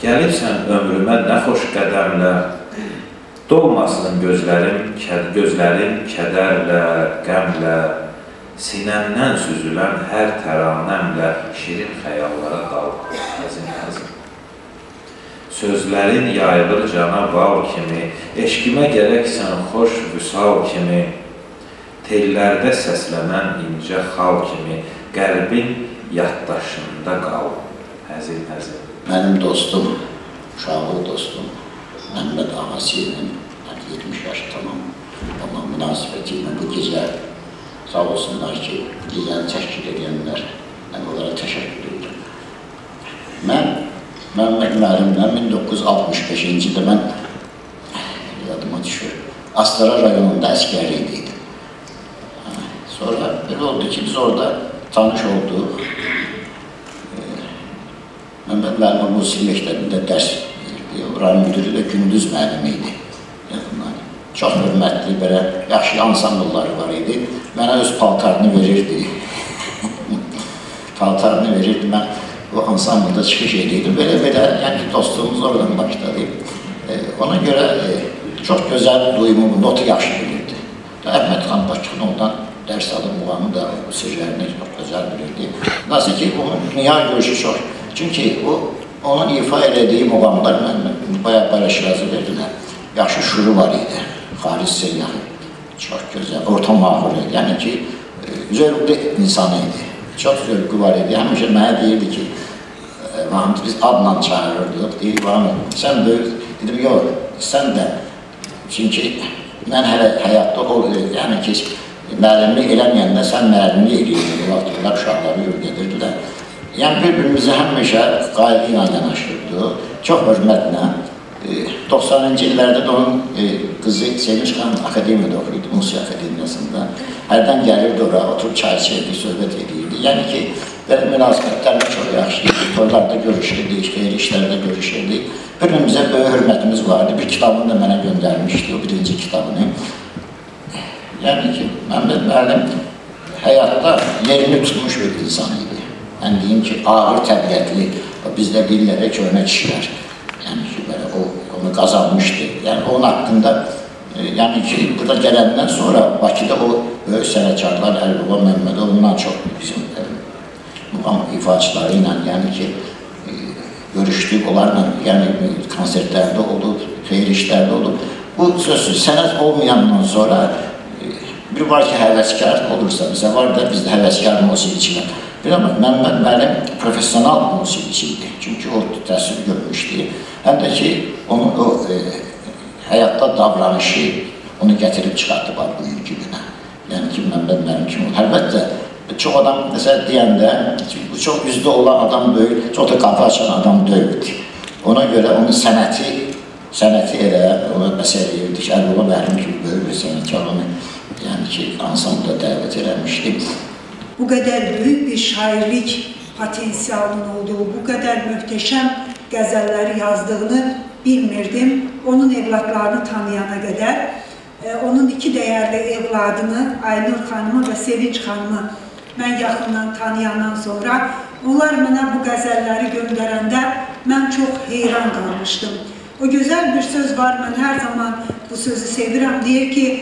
Gəlirsən ömrümə nə xoş qədərlə, dolmasın gözlərim kədərlə, qəmlə, sinəmdən süzülən hər təranəmlə şirin xəyallara dal, həzin-həzin. Sözlərin yayılır cana val kimi, eşqimə gərəksən xoş vüsal kimi, tellərdə səslənən incə xal kimi, qəlbin yaddaşında qal, həzin-həzin. Mənim dostum, uşaqlıq dostum, Məhəmməd Ağasiyevin 70 yaşı tamam olan münasibəti ilə bu gecə sağ olsunlar ki, gecəni təşkil edənlər, mən onlara təşəkkür edirəm. Mən Məhəmməd müəllimlə 1965-ci ildə mən yadıma düşür, Astara rayonunda əsgərlik idim. Sonra belə oldu ki, biz orada tanış olduq. Məhəmməd müəllim musiqi məktəbində dərs verirdi. Oranın müdürü də Gündüz müəllimi idi. Çox hörmətli, belə yaxşı ansambılları var idi. Mənə öz paltarını verirdi. Paltarını verirdi, mən o ansambılda çıxış edirdim. Belə, yəni dostluğumuz oradan başladı. Ona görə çox gözəl duyumu, notu yaxşı bilirdi. Əhməd xan Bakıxanovdan dərs alıb muğamı da bu sözlərini çox gözəl bilirdi. Nasıl ki, onun dünya görüşü çox. Çünki onun ifa elədiyi muğamlar mən bayağı paylaşırazı verdilər. Yaxşı şuru var idi. Xaric Seyyahı. Çox gözəl, orta mahuru. Yəni ki, zövqlü insanı idi. Çox zövqü var idi. Həmişə mənə deyirdi ki, biz adla çağırırdıq. Deyir, sən böyük. Dedim, yox, sən də. Çünki mən hələ həyatda yəni ki, müəllimlik eləməyəndə sən müəllimlik edirdin. Onlar uşaqları yürü gedirdilər. Yəni, bir-birimizi həmişə qayğı ilə yanaşırdı. Çox hörmətlə. 90-cı illərdə də onun qızı Sevinç xanım akademiyada oxuyurdu, Musiqi Akademiyasında. Hərdən gəlirdi oraya, oturub çay içirdi, söhbət edirdi. Yəni ki, belə münasibətlərlə çox yaxşı idi. Torlarda görüşürdük, xeyri işlərdə görüşürdük. Bir-birimizə böyük hörmətimiz vardı. Bir kitabını da mənə göndərmişdi, o birinci kitabını. Yəni ki, Məhəmməd müəllim həyatda yerini tutmuş bir insan idi. Mən deyim ki, ağır təbiətli, bizdə dillərə köhnə kişilər. Yəni ki, belə onu qazanmışdı. Yəni, onun haqqında, yəni ki, burada gələndən sonra Bakıda o böyük sənətkarlar Əlibaba Məmmədovundan çox bizim muğam ifaçıları ilə, yəni ki, görüşdük onlarla, yəni konsertlərdə olub, xeyir işlərdə olub. Bu sözsüz, sənət olmayandan sonra bir var ki, həvəskar olursa, bizə var da bizdə həvəskar musiqiçilər. Məhəmməd müəllim profesional musiqiçi idi. Çünki o təsir görmüşdü. Həm də ki, onun o həyatda davranışı onu gətirib çıxartdı var bugünkü günə. Yəni ki, Məhəmməd müəllim kimi olur. Əlbəttə, çox adam, məsələ deyəndə, bu çox üzdə olan adam deyil, çox da qapı açan adam deyildi. Ona görə onun sənəti elə, ona məsələ edirdi ki, Əlibaba müəllim kimi böyük bir sənətkar onu, yəni ki, ansambla dəvət eləmişdi. Bu qədər böyük bir şairlik potensialının olduğu, bu qədər möhtəşəm qəzəlləri yazdığını bilmirdim. Onun evladlarını tanıyana qədər, onun iki dəyərli evladını, Aynur xanımı və Sevinç xanımı mən yaxından tanıyandan sonra, onlar mənə bu qəzəlləri göndərəndə mən çox heyran qalmışdım. O gözəl bir söz var, mən hər zaman bu sözü sevirəm, deyir ki,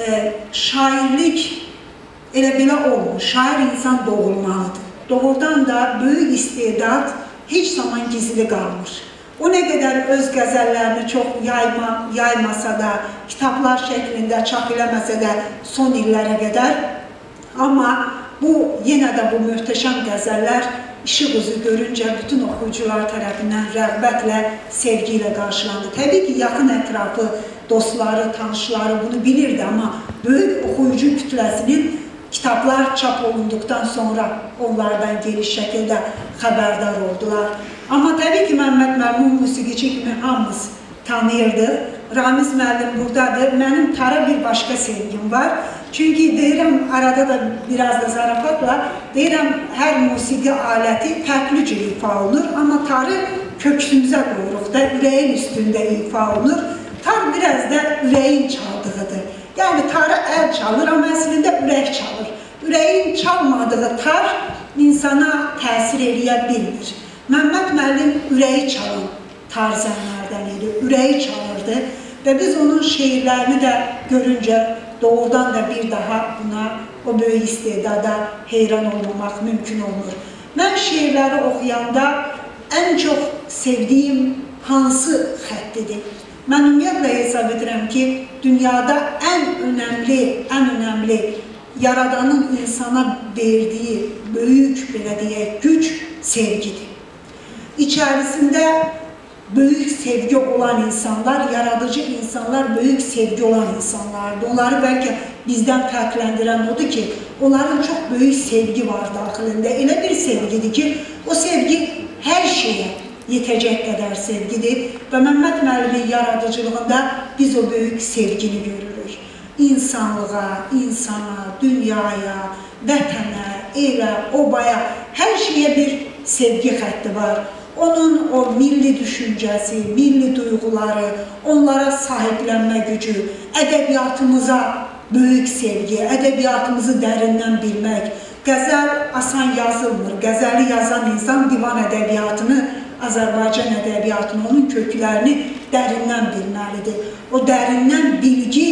şairlik elə belə olmur, şair insan doğulmalıdır. Doğrudan da böyük istedad heç zaman gizli qalmır. O nə qədər öz qəzəllərini çox yaymasa da, kitablar şəklində çap eləməsə də son illərə qədər, amma yenə də bu möhtəşəm qəzəllər işıq üzü görüncə bütün oxuyucular tərəfindən rəğbətlə, sevgi ilə qarşılandı. Təbii ki, yaxın ətrafı, dostları, tanışları bunu bilirdi, amma böyük oxuyucu kütləsinin kitablar çap olunduqdan sonra onlardan geniş şəkildə xəbərdar oldular. Amma təbii ki, Məhəmməd müəllim musiqiçi kimi hamımız tanıyırdı. Ramiz müəllim buradadır. Mənim tara bir başqa sevgim var. Çünki deyirəm, arada da biraz da zarafatla, deyirəm, hər musiqi aləti fərqli cür ifa olunur, amma tarı köksümüzə qoyuruq da, ürəyin üstündə ifa olunur. Tar biraz da ürəyin çaldığıdır. Yəni, tarı əl çalır, amma əslində ürək çalır. Ürəyin çalmadığı tar insana təsir eləyə bilmir. Məhəmməd müəllim ürəyi çalan tarzənlərdən idi, ürəyi çalırdı və biz onun şeirlərini də görüncə doğrudan da bir daha buna, o böyük istedada heyran olmamaq mümkün olmur. Mən şeirləri oxuyanda ən çox sevdiyim hansı xəttidir? Mən ümumiyyətlə hesab edirəm ki, dünyada ən önəmli Yaradanın insana verdiyi böyük, belə deyək, güc sevgidir. İçərisində böyük sevgi olan insanlar, yaradıcı insanlar, böyük sevgi olan insanlardır. Onları bəlkə bizdən fərqləndirən odur ki, onların çox böyük sevgi var daxilində. Elə bir sevgidir ki, o sevgi hər şeyə yetəcək qədər sevgidir və Məmməd müəllimin yaradıcılığında biz o böyük sevgini görürük. İnsanlığa, insana, dünyaya, vətənə, elə, obaya, hər şeyə bir sevgi xətti var. Onun o milli düşüncəsi, milli duyğuları, onlara sahiblənmə gücü, ədəbiyyatımıza böyük sevgi, ədəbiyyatımızı dərindən bilmək. Qəzəl asan yazılmır. Qəzəli yazan insan divan ədəbiyyatını, Azərbaycan ədəbiyyatını, onun köklərini dərindən bilməlidir. O dərindən bilgi,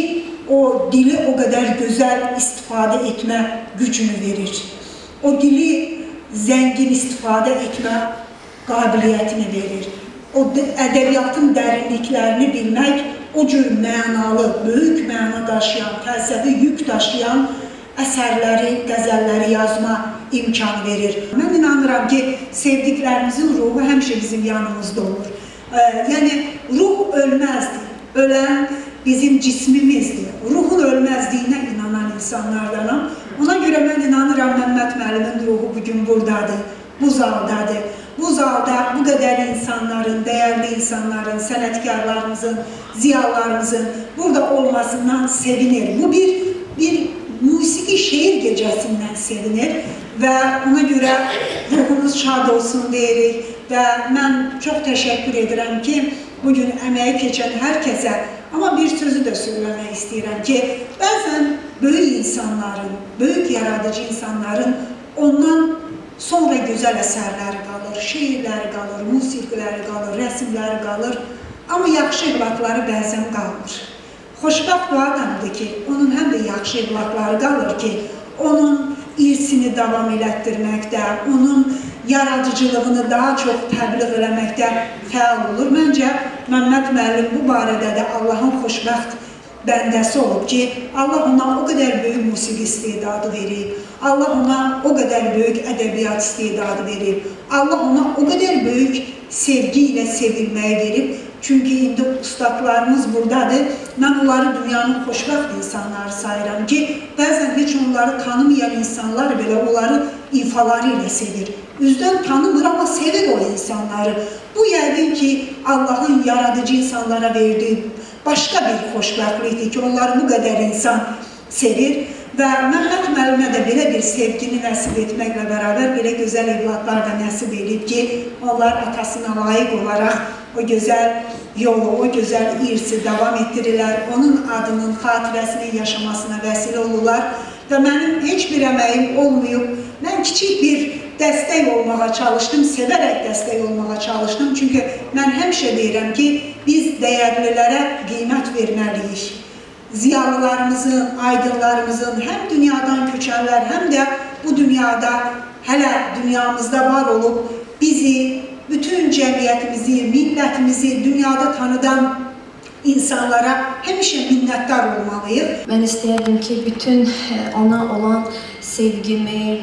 o dili o qədər gözəl istifadə etmə gücünü verir. O dili zəngin istifadə etmə qabiliyyətini verir. O ədəbiyyatın dərinliklərini bilmək, o cür mənalı, böyük məna daşıyan, fəlsəfi yük daşıyan əsərləri, qəzəlləri yazma imkanı verir. Mən inanıram ki, sevdiklərimizin ruhu həmişə bizim yanımızda olur. Yəni, ruh ölməzdir. Ölən bizim cismimizdir. Ruhun ölməzliyinə inanan insanlardanam. Ona görə mən inanıram Məmməd müəllimin ruhu bugün buradadır, bu zaldadır. Bu zalda bu qədər insanların, dəyərli insanların, sənətkarlarımızın, ziyalarımızın burada olmasından sevinir. Bu bir musiqi şeir gecəsindən sevinir və ona görə ruhunuz şad olsun deyirik və mən çox təşəkkür edirəm ki, bugün əməyi keçən hər kəsə, amma bir sözü də söyləmək istəyirəm ki, bəzən böyük insanların, böyük yaradıcı insanların ondan sonra gözəl əsərləri qalır, şeirləri qalır, musiqiləri qalır, rəsmləri qalır, amma yaxşı evlatları bəzən qalmır. Xoşbəxt o adamdır ki, onun həm də yaxşı evlatları qalır ki, onun irsini davam elətdirməkdə, onun yaradıcılığını daha çox təbliğ eləməkdə fəal olur. Məncə, Məmməd müəllim bu barədə də Allahın xoşbəxt bəndəsi olub ki, Allah ona o qədər böyük musiqi istedadı verib, Allah ona o qədər böyük ədəbiyyat istedadı verib, Allah ona o qədər böyük sevgi ilə sevilməyi verib. Çünki indi ustadlarımız buradadır. Mən onları dünyanın xoşbəxt insanları sayıram ki, bəzən heç onları tanımayan insanlar belə onları ifaları ilə sevir. Üzdən tanımır, amma sevir o insanları. Bu yəqin ki, Allahın yaradıcı insanlara verdiği başqa bir xoşbəxtlikdir ki, onları bu qədər insan sevir. Və Məmməd müəllimə də belə bir sevgini nəsib etməklə bərabər belə gözəl evladlar da nəsib edib ki, onlar atasına layiq olaraq o gözəl yolu, o gözəl irsi davam etdirirlər, onun adının, xatirəsinin yaşamasına vəsilə olurlar və mənim heç bir əməyim olmayıb. Mən kiçik bir dəstək olmağa çalışdım, sevərək dəstək olmağa çalışdım. Çünki mən həmişə deyirəm ki, biz dəyərlilərə qiymət verməliyik. Ziyalılarımızın, aydınlarımızın, həm dünyadan köçənlər, həm də bu dünyada, hələ dünyamızda var olub, bizi, bütün cəmiyyətimizi, millətimizi dünyada tanıdan insanlara həmişə minnətdar olmalıyıq. Mən istəyərdim ki, bütün ona olan sevgimi,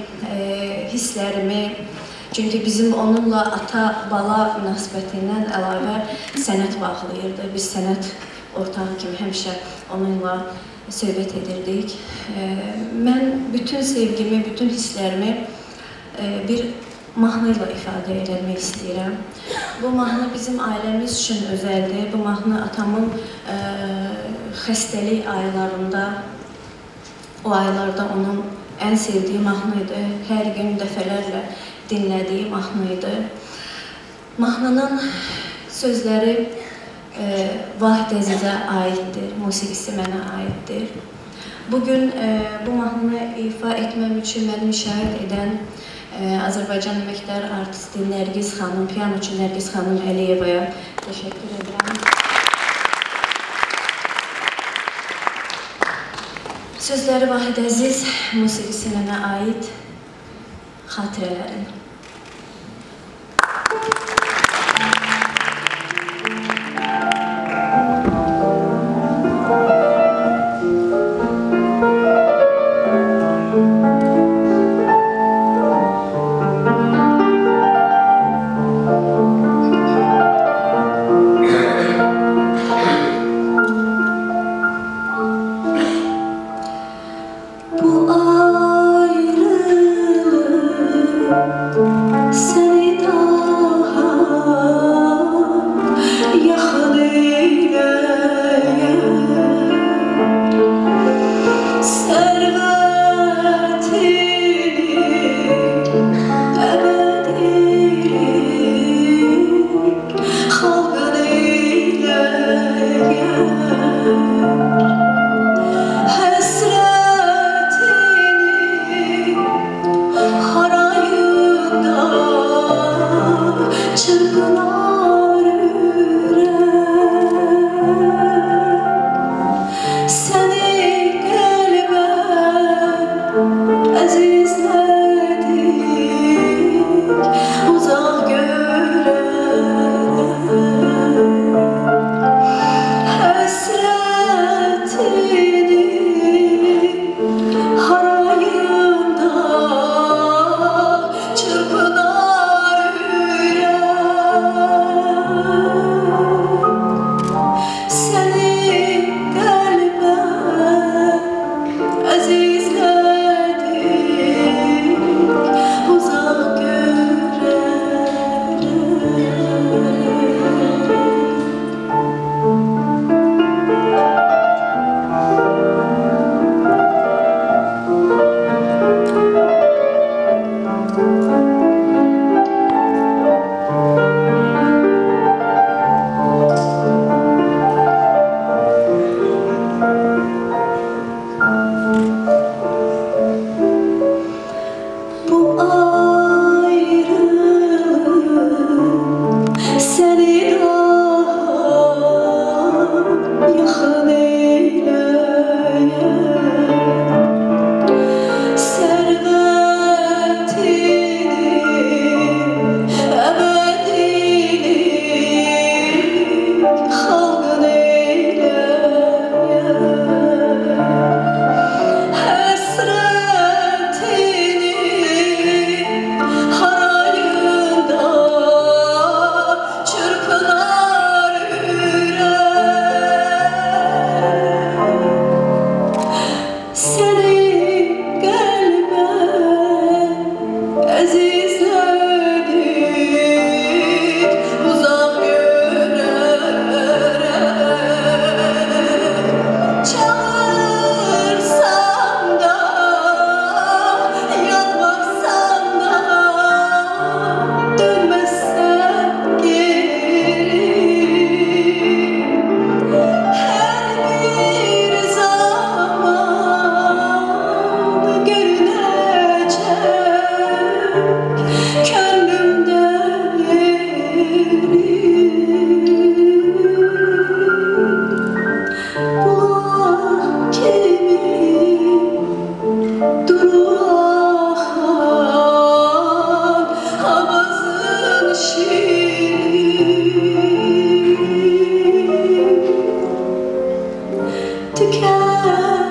hisslərimi, çünki bizim onunla ata-bala münasibətindən əlavə sənət bağlayırdı. Biz sənət ortağı kimi həmişə onunla söhbət edirdik. Mən bütün sevgimi, bütün hisslərimi bir mahnı ilə ifadə etmək istəyirəm. Bu mahnı bizim ailəmiz üçün özəldir. Bu mahnı atamın xəstəlik aylarında, o aylarda onun ən sevdiyi mahnı idi. Hər gün dəfələrlə dinlədiyi mahnı idi. Mahnının sözləri Vahid Əzizə aiddir, musiqisi mənə aiddir. Bugün bu mahnını ifa etmem üçün məni müşahidə edən Azərbaycan əməkdar artisti Nərgiz xanım, pianoçu Nərgiz xanım Əliyevaya təşəkkür edirəm. Sözləri Vahid Əziz, musiqisi mənə aid xatirələrim.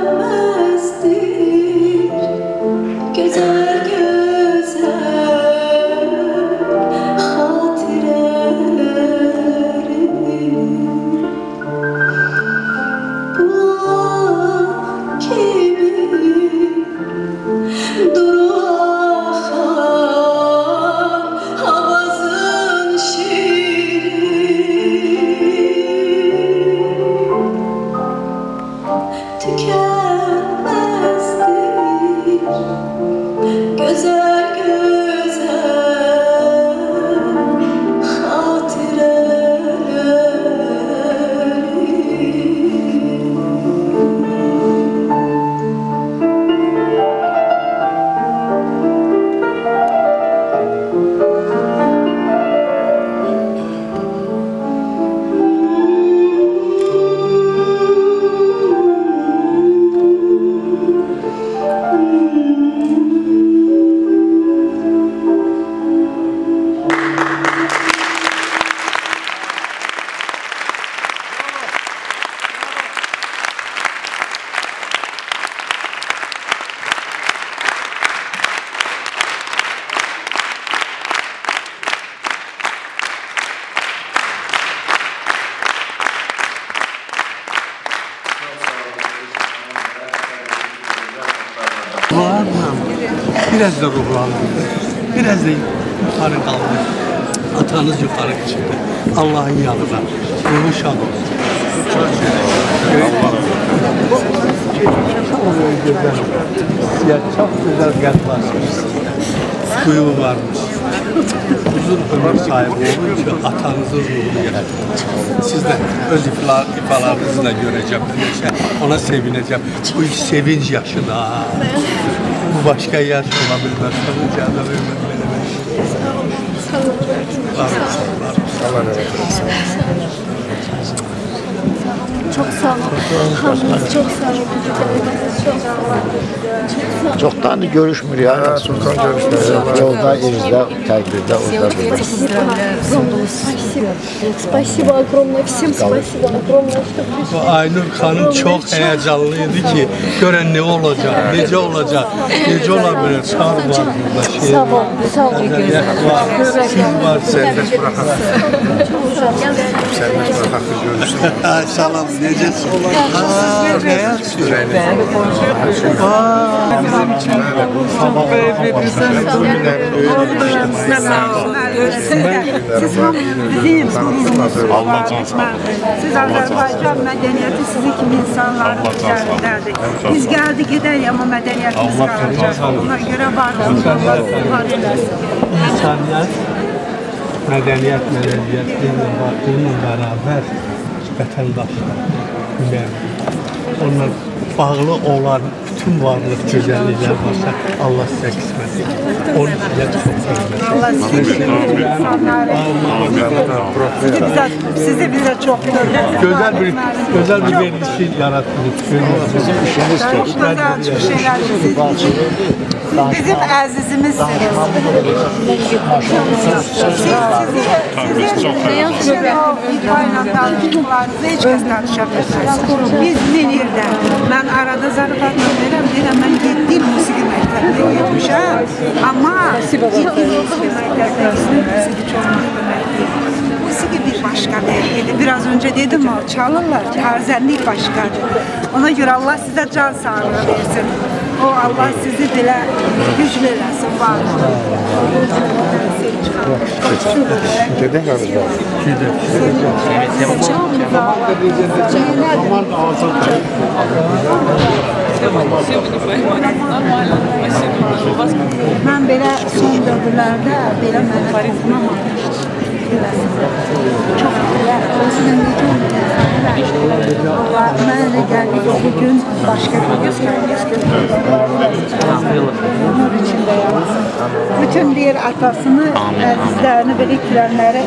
Tükenmezdir güzel güzel biraz da ruhlandırdı. Biraz da yukarı kaldı. Atanız yukarı çıktı. Allah'ın yanına. Ruhu şad olsun. Çok güzel kalp varmış. Kuyu varmış. Uzun ömür sahibi olunca atanızın ruhunu gelir. Siz de öz ifalarınızla göreceğim. Ona sevineceğim. Bu sevinç yaşı da. Bu başka yaş olabilmez. Sanıcağına vermem. Allah çok sağ olun. Çok sağ olun. Çoktan da görüşmür ya. Çoktan görüşmür. Yolda, izde, tedbirde, orada burada. Spasibo огромное. Всем спасибо огромное. Bu Aynur Hanım çok heyecanlıydı ki gören ne olacak, nece olacak, nece olabilir. Çağır var burada. Sağ olun. Sağ olun. Siz var. Serbest bırakalım. Serbest bırakalım görüşürüz. Salam, necəsin? Ne yapıyorsun? Siz bizim gururumuz. Siz Azərbaycan mədəniyyəti sizin kimi insanların üzərindədir. Biz gəldik gedək, amma mədəniyyətimiz qalacaq. Ona görə var olun. İnsaniyet, medeniyetlerle baktığımla beraber vətəndaşlar, onunla bağlı olan bütün varlık güzellikler varsa Allah size kısmet etsin. Onun size çok hürmet. Allah sizi bize çok güzel bir verilişi yarattınız. Bizim işimiz çok. Çok şeyler bizim əzizimizsiniz. Sizin İbrahim'le tanıştıklarınızı heç kəs tanışa bilməz. Biz Minirdə, mən arada zarafatla deyirəm, mən 7 il musiqi məktəbində getmişəm. Amma 7 il musiqi məktəbində musiqi çox mühümdir. Musiqi bir başqa vergidir. Biraz önce dedim o, çalırlar, tarzənlik başqadır. Ona görə Allah sizə can sağlığı versin. O Allah sizi belə güclü eləsin, var. Deden yanınızda. Mən belə son dövrlərdə belə mənə toxunamamışdım. Çok güzel. Özünün Allah mənə gəldik o gün başqa bir göstəriniz Nur içində yansın. Bütün diğer atasını, əzizlərini, belə itirənləri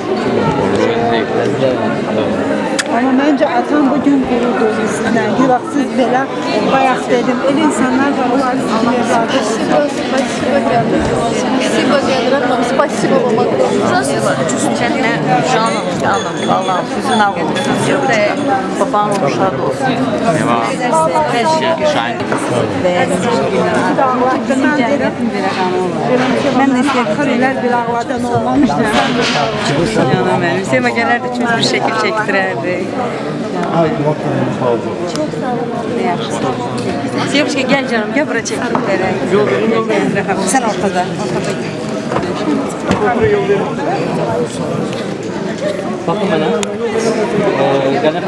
ama bence atam bugün gurur duyuyor sizden. Bak siz belə bayaq dedim. El insanlar var, onlar sizinle razı. Спасибо, Генрат, спасибо вам огромное. Canım. Vallahi sizin avlunuz de babanın uşağı da olsun. Her şey şahin. Ben de istəyirlər bir ağladan olmamışdır. Canım benim. Sevme gelerdi çünkü bir şekil çektirerdi. Çok sağ olun. Ne yapsın? Sevmişke gel canım, gel buraya çekip vereyim. Sen ortada. Bakın bana. Gene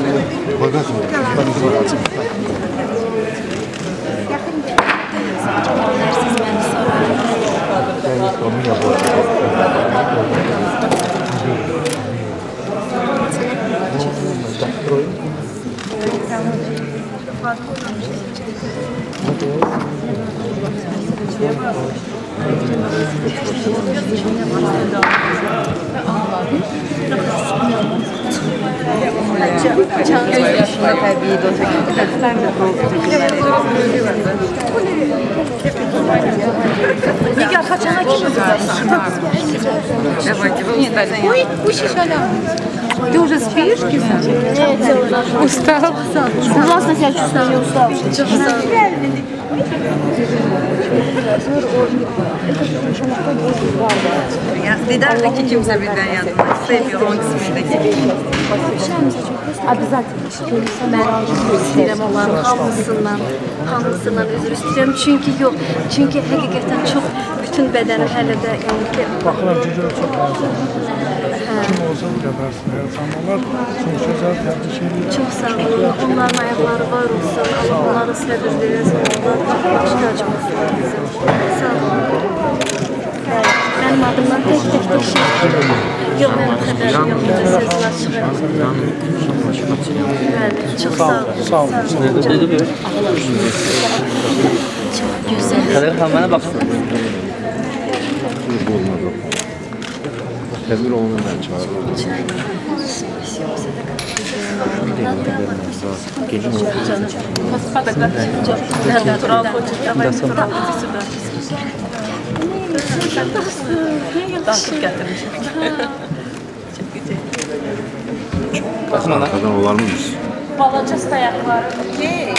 Çağrı yaşında tabii doza gittiler de Нигде хотела Ой, ты уже спишь, Киса? Устал? Ужасно себя чувствую, не устал. Lider de ki kimse birden yanmaz. Seviyor 10 kısmındaki. Obязательно. Mən istəyirəm onların hamısından üzr istəyirəm. Çünki həqiqətən çox bütün bədənim hələ də yəni ki... Baxıram ki, çox lazımdır. Kim olsa bu qədər insanlar çox gözəl təbrik edir. Çox sağ olun. Onların ayaqları var olsun. Allah onları səbir verəsin. Onlar başqa acımasınlar bizim. Sağ olun. Mənim adımdan tək şey. Yox, mənim xəbərim yoxdur. Sözlər çıxır. Bəli, çox sağ olun. Sağ olun. Çox gözəl. Kader xanım mənə baxsın. Tezgür olmanı ben çağırıyorum. Gelin oldu. Baxın ana. Arkadan olar mıyız? Balaca ayaqları.